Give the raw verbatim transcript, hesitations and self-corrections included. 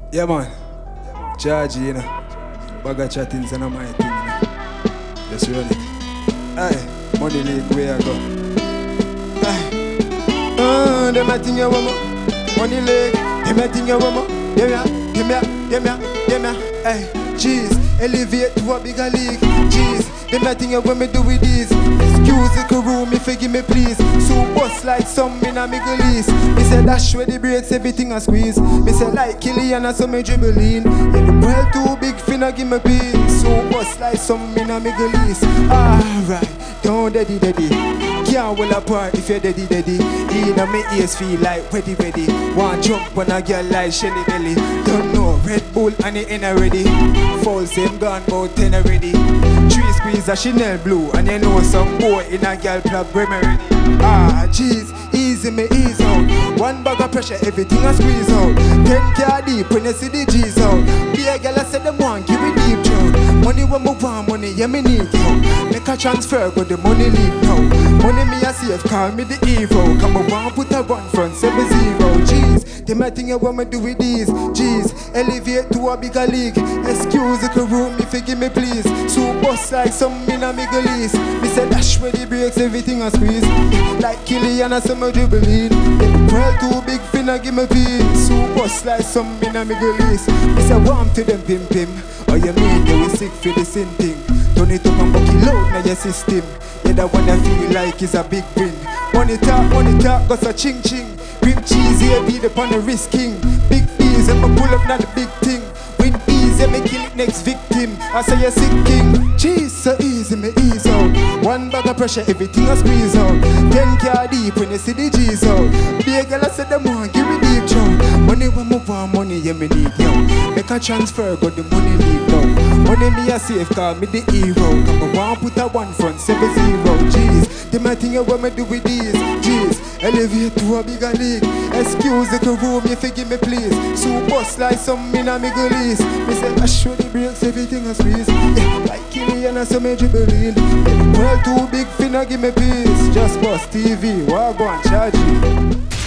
Yeah, man. Charge, you know. Bag of chattings and my thing, you know. Just run it. Aye, money leak, where I go. Aye. Oh, them a thing you want more. Money leak, them a thing you want more. Give me a, give me a, give me a, give me a. Aye, jeez, elevate to a bigger league. Jeez, them a thing you want me do with these. Excuse the crew, me forgive me please. So bust like some in a Middle East. Me say dash where the brakes, everything a squeeze. Me say like Killian and some me dribbling. Yeah, the world too big, finna give me peace. So bust like some in a Middle East. Alright, don't daddy daddy. Can't well apart if you're daddy daddy. Either me ears feel like ready ready. Want jump on a girl like Shelly Belly. Don't know Red Bull and it ain't already. Fall same gun about ten already. Three squeeze a Chanel blue and you know some boy in a girl club bring me ready. Ah jeez, easy me ease out. One bag of pressure, everything I squeeze out. Ten car deep when you see the G's out. Be a girl I said them want give me deep job. Money when me want money, yeah me need yo. Make a transfer, but the money leave now. Money me a safe, call me the hero. Come on, one put a one front, seven zero. Jeez, them a thing you want me do with these. Jeez, elevate to a bigger league. Excuse the crew, me forgive me please. So bust like some in a Middle East. Me say dash where the brakes, everything I squeeze. Like Killian and some dribbling. Well too big, finna give me peace. So bust like some in a Middle East. Me say warm to them pim pim. Or you mean they will sick for the same thing. Turn it up and bucky loud now your system. Yeah, that one I feel like is a big win. Money talk, money talk, got a ching ching. Cream cheese, yeah, beat up on the wrist king. Big bees, and me pull up not the big thing. Win bees, yeah, me kill it next victim. I say you sick king. Cheese so easy, me ease out. One bag of pressure, everything I squeeze out. Ten car deep when you see the G's out. Be a girl I said them want, give me deep job. Money when me want money, yeah me need yo. Make a transfer, got the money leave now. Money me a safe, call me the hero. Come on, one put a one front, seven zero. Jeez, them a thing you want me do with these. Jeez, elevate to a bigger league. Excuse the crew, me forgive me please. So bust like some in a Middle East. Me say I show the brakes, everything I squeeze. Yeah, like Killian and some dribbling. Yeah, world too big, finna give me peace. Just bust T V, walk on charge.